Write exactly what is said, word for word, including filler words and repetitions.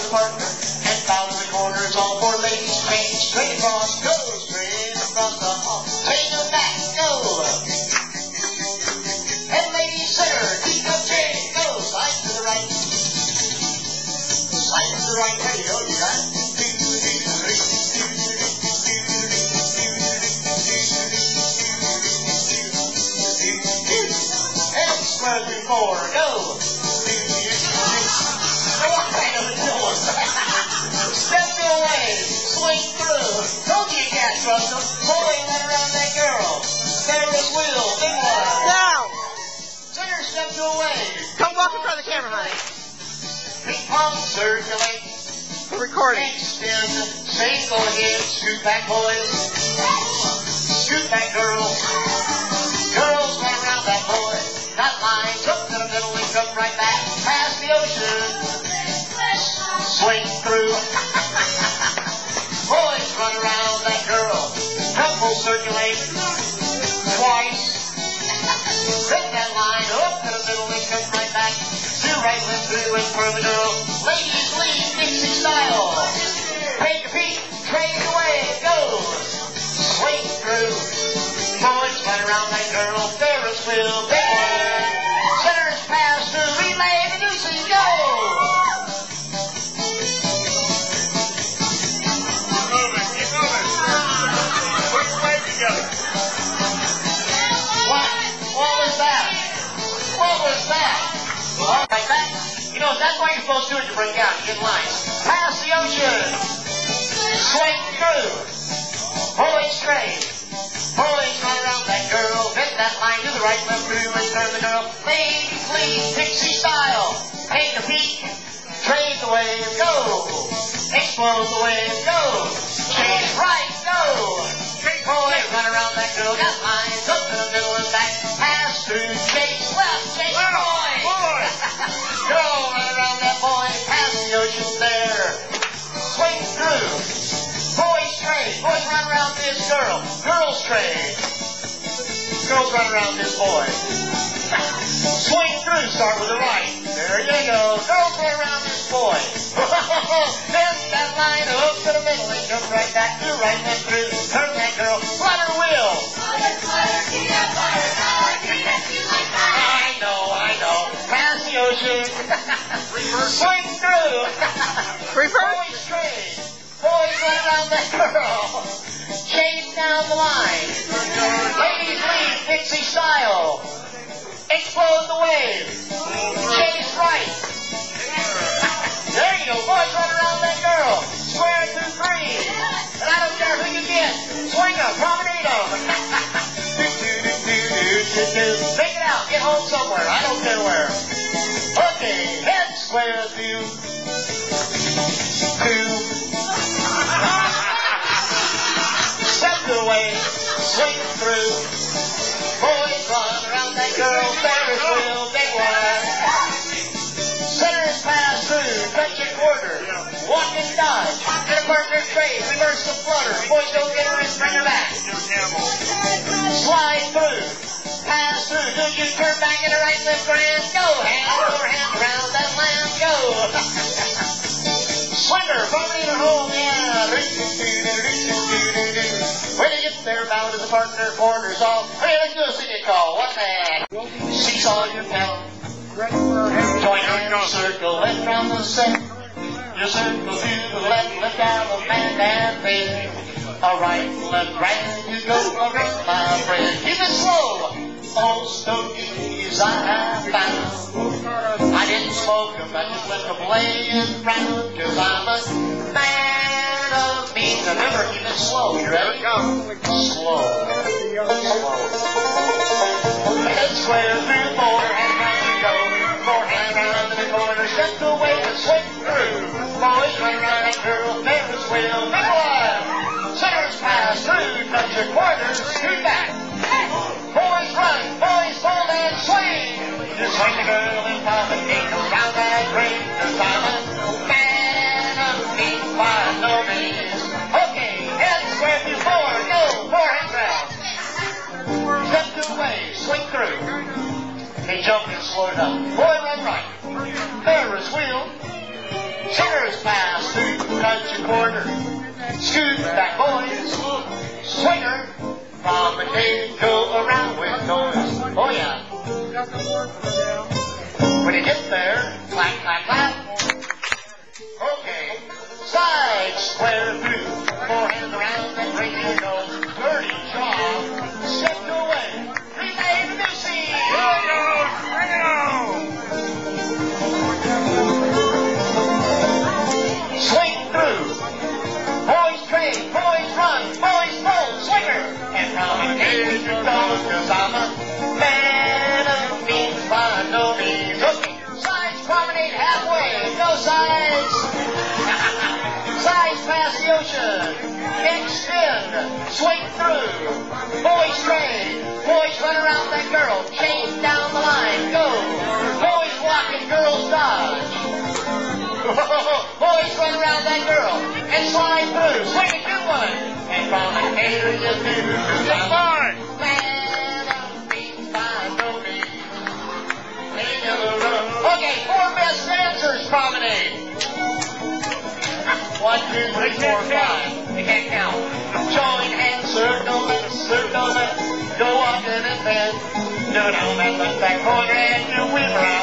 partner, and down in the corners, all four ladies train straight across, go straight across the hall, take them back, go. And ladies center, keep the train, go, slide to the right, slide to the right, there you go, you got it. And square through four, go. Step away, swing through. Told you you can't trust them. Boy, went around that girl. Ferris wheel, big one. Now! Center stepped away. Come walk in front of the camera, honey. Ping pong circulate. We're recording. Extend, single again. Scoot back, boys. Scoot back, girls. Girls went around that boy. That line took to the middle and come right back past the ocean. Swing through. Boys run around that girl. Couple circulate twice. Take that line up to the middle and come right back. Two right went through and for the girl. Ladies lead Dixie style. Take a peek, trade away, go. Swing through. Boys run around that girl. Ferris wheel, big one. Centers pass through. Relay to Dixie, go. All right, that, you know, that's why you're supposed to do it to break out. You get lines. Pass the ocean. Swing through. Boys straight. Boys run around that girl. Bend that line to the right, left through, and turn the girl. Ladies lead Dixie style. Take a peek. Trade the wave, go. Explode the wave, go. Change right, go. Boys run around that girl. Got lines up to the middle and back. Pass through. Chase left. Chase boy. Girl run around that boy. Pass the ocean there. Swing through. Boys trade. Boys run around this girl. Girls trade. Girls run around this boy. Swing through. Start with the right. There you go. Girls run around this boy. Bend that line up to the middle and come right back to right and through. Turn that girl. Flutter wheel. I know, I know. Pass the ocean. Swing through. Reverse. Boys trade. Boys run around that girl. Chase down the line. Ladies lead Dixie style. Explode the wave. Chase right. There you go. Boys run around that girl. Square through three. And I don't care who you get. Swing them. Promenade them. Make it out. Get home somewhere. I don't care where. Okay. Head square through. Two. Step away. Swing through. Boys run around that girl. Ferris wheel. Big one. Centers pass through. Touch a quarter. Walk and dodge. Get a partner trade. Reverse the flutter. Boys don't get her and bring her back. Slide through. Pass through. Do you turn back in the right left grand? Go. Hand over hand around that land. Go. Swinger. From either home. Yeah. When you get there, bow to the partner. Corners off. Hey, let's do a singing call. What the heck? Seesaw your pedal. Join hands, circle left from the center. You circle to the left, left out of man and baby. A right, left, right, you go around, my friend. Keep it slow. Old stogies I have found. I didn't smoke them, I just let them play around. Cause I'm a man of means. Remember, keep it slow. You ready? Slow. Slow. Head square through four, and round you go. Four hand around in the corner, step away and swing through. Boys run around that girl, Ferris wheel, big one. Centers pass through, touch your quarters, scoot back. Boys run, boys pull and swing. You swing the girl and pop and kick around that ring. Cause I'm a man of means by no means. Okay, head square through four, go, four hand round. Step away, swing through. He jumped and slowed up. Boy run right. Ferris wheel. Centers pass. cut your corner. Scoot back, boys. Swinger. From the cave, go around with noise. Oh, yeah. When you get there, clap, clap, clap. Okay. Side square through. Four hands around and bring your nose. Dirty jaw. Step away. Relay the new scene. Bring it on. Bring it on. Swing through. Boys train. Boys run. Boys bowl. Swinger. And from a cage you go, 'cause I'm a man of means by no means. Okay. Sides promenade halfway. Go sides. Sides past the ocean. Extend. Swing through. Boys train. Boys run around that girl. Change down the line. Go. Boys walking, girls dodge. Boys run around that girl and slide through. Swing a good one. And from the hater you do. Good boy. Man of means by no means. Okay, four best dancers promenade. One, two, three, four, five. You can't count. Join hands, circle left, circle left. Go walking and bend. Do it on that left back corner and you whip around.